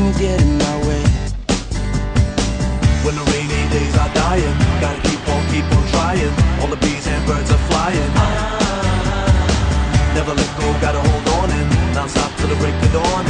get in my way. When the rainy days are dying, gotta keep on trying. All the bees and birds are flying. Never let go, gotta hold on and non-stop till the break of dawn.